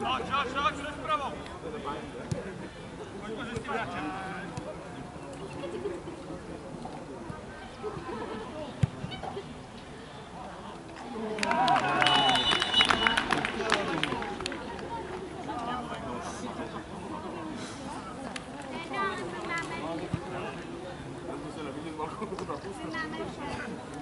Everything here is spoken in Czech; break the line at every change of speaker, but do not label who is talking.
Chodź, jdź w prawo. Chodź, z tym graczem.
Mamy